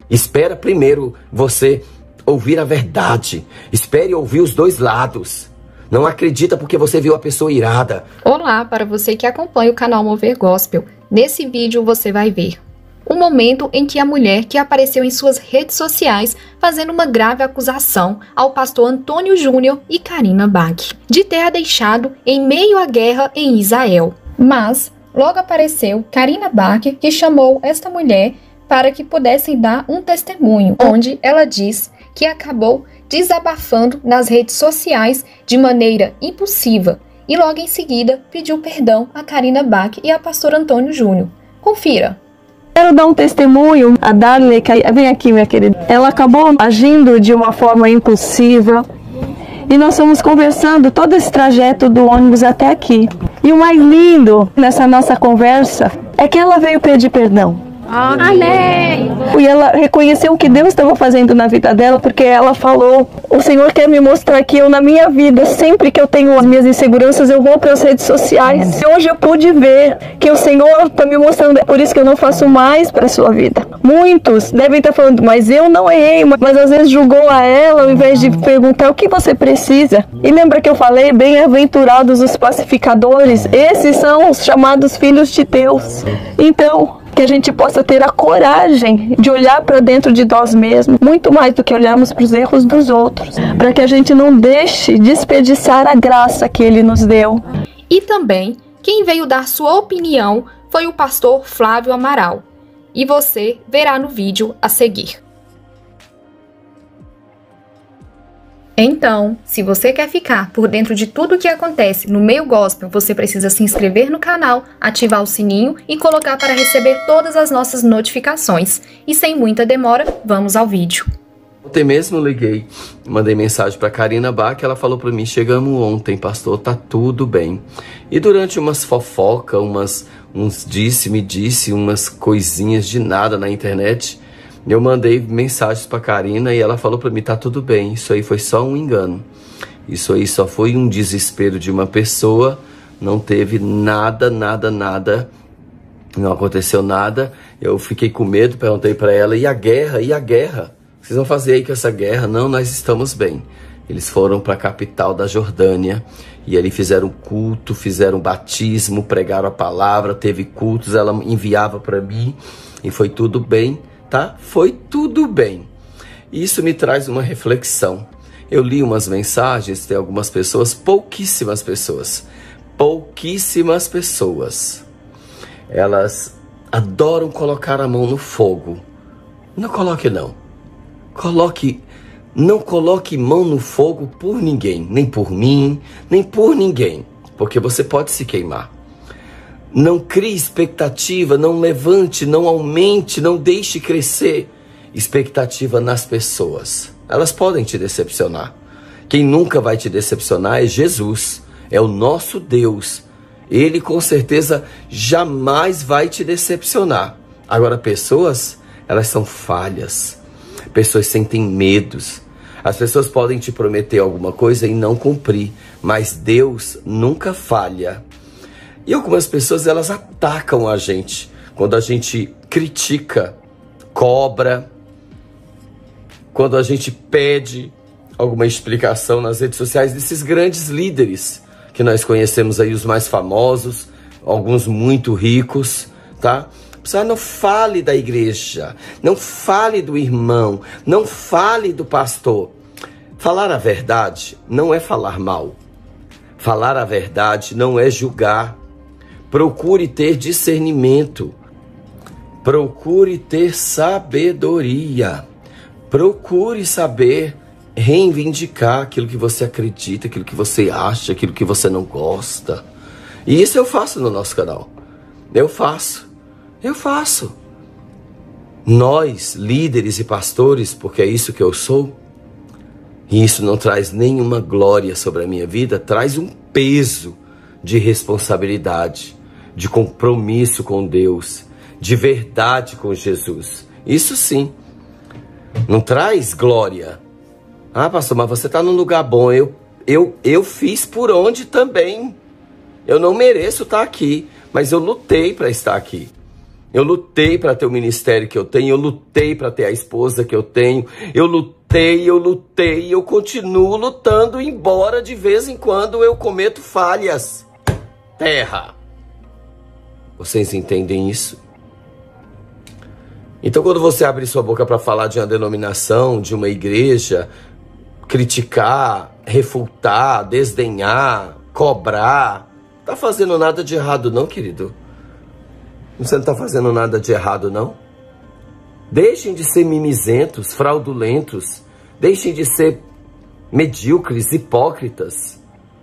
Espera primeiro você ouvir a verdade. Espere ouvir os dois lados. Não acredita porque você viu a pessoa irada. Olá, para você que acompanha o canal Mover Gospel. Nesse vídeo você vai ver o momento em que a mulher que apareceu em suas redes sociais fazendo uma grave acusação ao pastor Antônio Júnior e Karina Bach de ter a deixado em meio à guerra em Israel. Mas logo apareceu Karina Bach, que chamou esta mulher para que pudessem dar um testemunho, onde ela diz que acabou desabafando nas redes sociais de maneira impulsiva e logo em seguida pediu perdão a Karina Bach e a pastor Antônio Júnior. Confira. Quero dar um testemunho a Darley, vem aqui, minha querida. Ela acabou agindo de uma forma impulsiva e nós fomos conversando todo esse trajeto do ônibus até aqui. E o mais lindo nessa nossa conversa é que ela veio pedir perdão. Amém! E ela reconheceu o que Deus estava fazendo na vida dela, porque ela falou: o Senhor quer me mostrar que eu, na minha vida, sempre que eu tenho as minhas inseguranças, eu vou para as redes sociais. E hoje eu pude ver que o Senhor está me mostrando, é por isso que eu não faço mais para a sua vida. Muitos devem estar falando, mas eu não errei, mas às vezes julgou a ela, ao invés de perguntar o que você precisa. E lembra que eu falei, bem-aventurados os pacificadores, esses são os chamados filhos de Deus. Então, que a gente possa ter a coragem de olhar para dentro de nós mesmos, muito mais do que olharmos para os erros dos outros, para que a gente não deixe desperdiçar a graça que Ele nos deu. E também, quem veio dar sua opinião foi o pastor Flávio Amaral. E você verá no vídeo a seguir. Então, se você quer ficar por dentro de tudo o que acontece no meio gospel, você precisa se inscrever no canal, ativar o sininho e colocar para receber todas as nossas notificações. E sem muita demora, vamos ao vídeo. Ontem mesmo liguei, mandei mensagem para Karina Bach, ela falou para mim: chegamos ontem, pastor, tá tudo bem. E durante umas fofocas, uns disse-me disse, umas coisinhas de nada na internet, eu mandei mensagens para Karina e ela falou para mim: tá tudo bem, isso aí foi só um engano. Isso aí só foi um desespero de uma pessoa, não teve nada, não aconteceu nada. Eu fiquei com medo, perguntei para ela: e a guerra? E a guerra? O que vocês vão fazer aí com essa guerra? Não, nós estamos bem. Eles foram para a capital da Jordânia e ali fizeram culto, fizeram batismo, pregaram a palavra, teve cultos, ela enviava para mim e foi tudo bem. Tá? Foi tudo bem. Isso me traz uma reflexão. Eu li umas mensagens, tem algumas pessoas, pouquíssimas pessoas. Elas adoram colocar a mão no fogo. Não coloque não. Não coloque mão no fogo por ninguém, nem por mim, nem por ninguém, porque você pode se queimar. Não crie expectativa, não levante, não aumente, não deixe crescer expectativa nas pessoas. Elas podem te decepcionar. Quem nunca vai te decepcionar é Jesus, é o nosso Deus. Ele com certeza jamais vai te decepcionar. Agora, pessoas, elas são falhas. Pessoas sentem medos. As pessoas podem te prometer alguma coisa e não cumprir, mas Deus nunca falha. E algumas pessoas, elas atacam a gente quando a gente critica, cobra, quando a gente pede alguma explicação nas redes sociais desses grandes líderes que nós conhecemos aí, os mais famosos, alguns muito ricos, tá? Pessoal, não fale da igreja, não fale do irmão, não fale do pastor. Falar a verdade não é falar mal. Falar a verdade não é julgar. Procure ter discernimento, procure ter sabedoria, procure saber reivindicar aquilo que você acredita, aquilo que você acha, aquilo que você não gosta. E isso eu faço no nosso canal. Eu faço. Nós, líderes e pastores, porque é isso que eu sou, e isso não traz nenhuma glória sobre a minha vida, traz um peso de responsabilidade, de compromisso com Deus, de verdade com Jesus. Isso sim, não traz glória. Ah, pastor, mas você está num lugar bom. Eu fiz por onde também. Eu não mereço estar aqui, mas eu lutei para estar aqui. Eu lutei para ter o ministério que eu tenho, eu lutei para ter a esposa que eu tenho, eu lutei, e eu continuo lutando, embora de vez em quando eu cometo falhas. Terra. Vocês entendem isso? Então, quando você abre sua boca para falar de uma denominação, de uma igreja, criticar, refutar, desdenhar, cobrar, não tá fazendo nada de errado não, querido. Você não está fazendo nada de errado, não? Deixem de ser mimizentos, fraudulentos. Deixem de ser medíocres, hipócritas.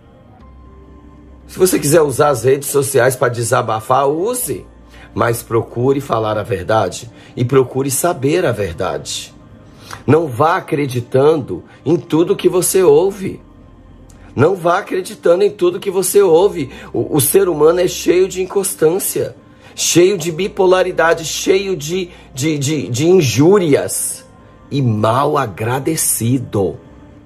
Se você quiser usar as redes sociais para desabafar, use. Mas procure falar a verdade e procure saber a verdade. Não vá acreditando em tudo que você ouve. Não vá acreditando em tudo que você ouve. O ser humano é cheio de inconstância, cheio de bipolaridade, cheio de injúrias e mal agradecido.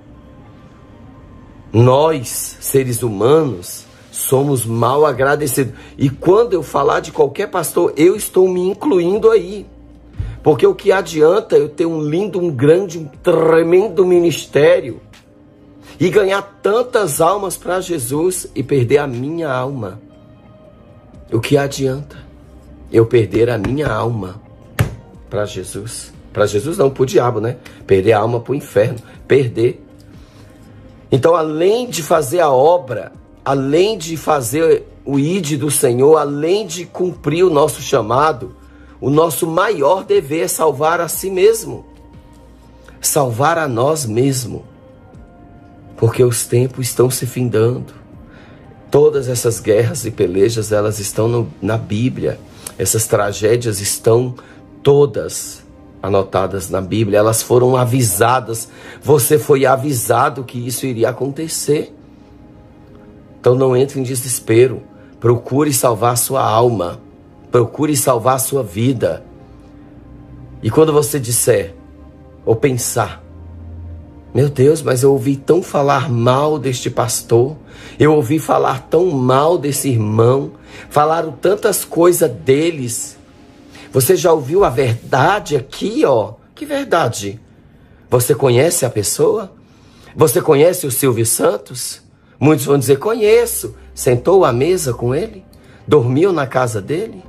Nós, seres humanos, somos mal agradecidos. E quando eu falar de qualquer pastor, eu estou me incluindo aí. Porque o que adianta eu ter um lindo, um grande, um tremendo ministério e ganhar tantas almas para Jesus e perder a minha alma? O que adianta eu perder a minha alma para Jesus? Para Jesus não, para o diabo, né? Perder a alma para o inferno. Perder. Então, além de fazer a obra, além de fazer o ide do Senhor, além de cumprir o nosso chamado, o nosso maior dever é salvar a si mesmo. Salvar a nós mesmos. Porque os tempos estão se findando. Todas essas guerras e pelejas, elas estão na Bíblia. Essas tragédias estão todas anotadas na Bíblia. Elas foram avisadas. Você foi avisado que isso iria acontecer. Então não entre em desespero. Procure salvar sua alma. Procure salvar sua vida. E quando você disser ou pensar: meu Deus, mas eu ouvi tão falar mal deste pastor, eu ouvi falar tão mal desse irmão, falaram tantas coisas deles. Você já ouviu a verdade aqui, ó? Que verdade? Você conhece a pessoa? Você conhece o Silvio Santos? Muitos vão dizer: conheço. Sentou à mesa com ele? Dormiu na casa dele?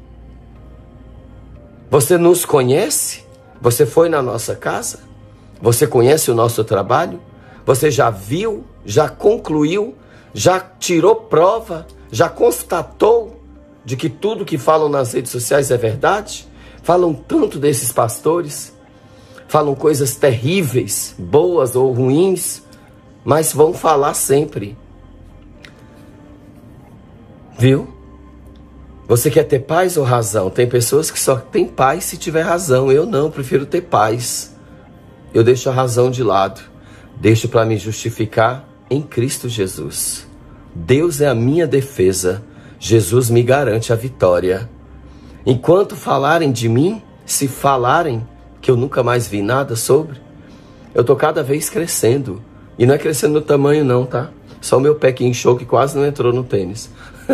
Você nos conhece? Você foi na nossa casa? Você conhece o nosso trabalho? Você já viu? Já concluiu? Já tirou prova? Já constatou de que tudo que falam nas redes sociais é verdade? Falam tanto desses pastores, falam coisas terríveis, boas ou ruins, mas vão falar sempre. Viu? Você quer ter paz ou razão? Tem pessoas que só têm paz se tiver razão. Eu não, prefiro ter paz. Eu deixo a razão de lado. Deixo para me justificar em Cristo Jesus. Deus é a minha defesa. Jesus me garante a vitória. Enquanto falarem de mim, se falarem que eu nunca mais vi nada sobre, eu tô cada vez crescendo. E não é crescendo no tamanho não, tá? Só o meu pé que inchou, que quase não entrou no tênis.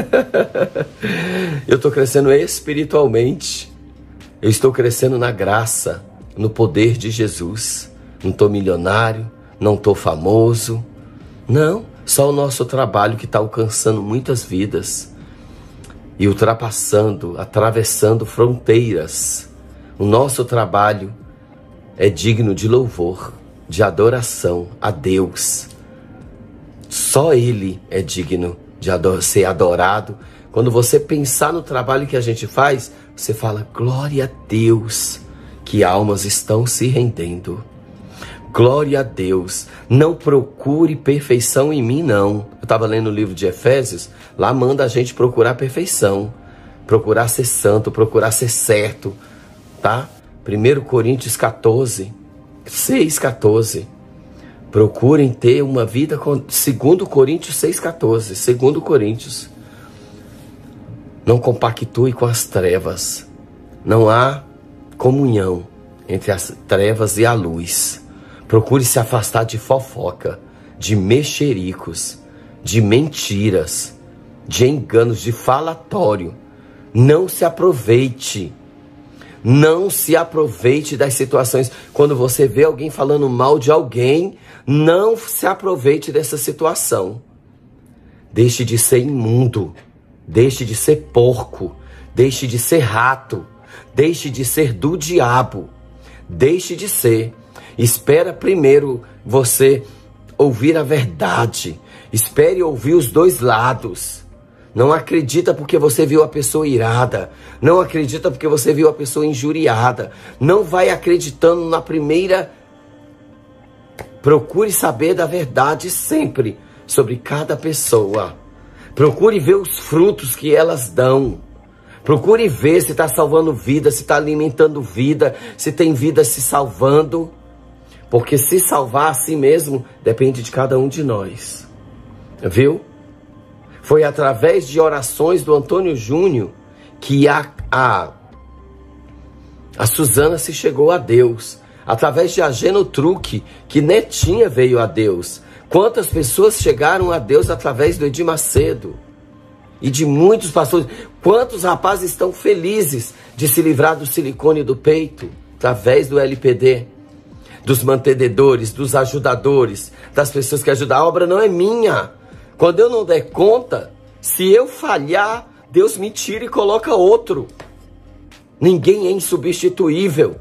Eu estou crescendo espiritualmente. Eu estou crescendo na graça, no poder de Jesus. Não estou milionário, não estou famoso. Não, só o nosso trabalho que está alcançando muitas vidas e ultrapassando, atravessando fronteiras. O nosso trabalho é digno de louvor, de adoração a Deus. Só Ele é digno de ser adorado. Quando você pensar no trabalho que a gente faz, você fala: glória a Deus, que almas estão se rendendo. Glória a Deus. Não procure perfeição em mim, não. Eu estava lendo o livro de Efésios, lá manda a gente procurar perfeição, procurar ser santo, procurar ser certo, tá? 1 Coríntios 14, 6:14. Procurem ter uma vida com 2 Coríntios 6,14. 2 Coríntios. Não compactue com as trevas. Não há comunhão entre as trevas e a luz. Procure se afastar de fofoca, de mexericos, de mentiras, de enganos, de falatório. Não se aproveite. Não se aproveite das situações. Quando você vê alguém falando mal de alguém, não se aproveite dessa situação. Deixe de ser imundo. Deixe de ser porco. Deixe de ser rato. Deixe de ser do diabo. Deixe de ser. Espera primeiro você ouvir a verdade. Espere ouvir os dois lados. Não acredita porque você viu a pessoa irada. Não acredita porque você viu a pessoa injuriada. Não vai acreditando na primeira. Procure saber da verdade sempre sobre cada pessoa. Procure ver os frutos que elas dão. Procure ver se está salvando vida, se está alimentando vida, se tem vida se salvando. Porque se salvar a si mesmo depende de cada um de nós. Viu? Foi através de orações do Antônio Júnior que a Suzana se chegou a Deus. Através de Ageno Truque, que Netinha veio a Deus. Quantas pessoas chegaram a Deus através do Edir Macedo? E de muitos pastores. Quantos rapazes estão felizes de se livrar do silicone do peito? Através do LPD. Dos mantenedores, dos ajudadores, das pessoas que ajudam. A obra não é minha. Quando eu não der conta, se eu falhar, Deus me tira e coloca outro. Ninguém é insubstituível.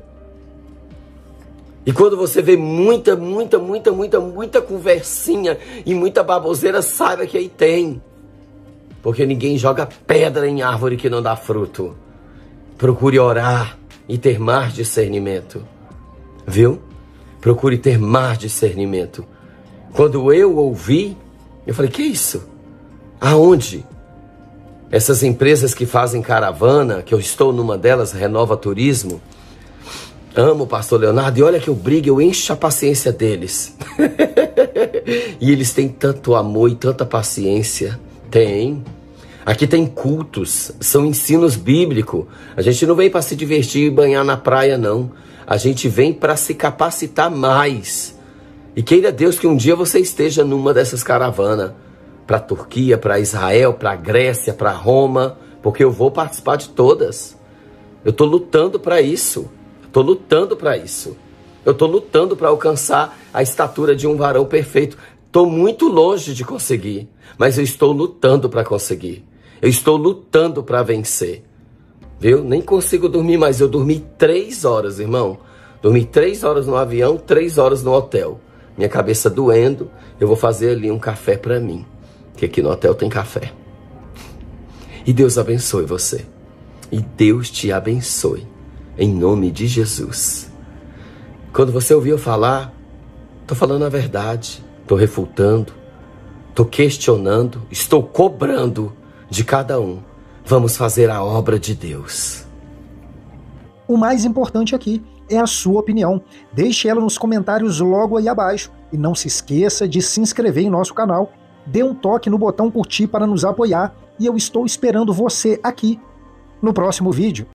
E quando você vê muita conversinha e muita baboseira, saiba que aí tem. Porque ninguém joga pedra em árvore que não dá fruto. Procure orar e ter mais discernimento. Viu? Procure ter mais discernimento. Quando eu ouvi, eu falei, que isso? Aonde? Essas empresas que fazem caravana, que eu estou numa delas, Renova Turismo, amo o pastor Leonardo, e olha que eu brigo, eu encho a paciência deles. E eles têm tanto amor e tanta paciência. Tem. Aqui tem cultos, são ensinos bíblicos. A gente não vem para se divertir e banhar na praia, não. A gente vem para se capacitar mais. E queira Deus que um dia você esteja numa dessas caravanas. Para a Turquia, para Israel, para a Grécia, para Roma. Porque eu vou participar de todas. Eu estou lutando para isso. Estou lutando para isso. Eu estou lutando para alcançar a estatura de um varão perfeito. Estou muito longe de conseguir. Mas eu estou lutando para conseguir. Eu estou lutando para vencer. Viu? Nem consigo dormir mais. Eu dormi 3 horas, irmão. Dormi 3 horas no avião, 3 horas no hotel. Minha cabeça doendo, eu vou fazer ali um café para mim. Que aqui no hotel tem café. E Deus abençoe você. E Deus te abençoe. Em nome de Jesus. Quando você ouvir eu falar, estou falando a verdade. Estou refutando. Estou questionando. Estou cobrando de cada um. Vamos fazer a obra de Deus. O mais importante aqui é a sua opinião. Deixe ela nos comentários logo aí abaixo. E não se esqueça de se inscrever em nosso canal. Dê um toque no botão curtir para nos apoiar. E eu estou esperando você aqui no próximo vídeo.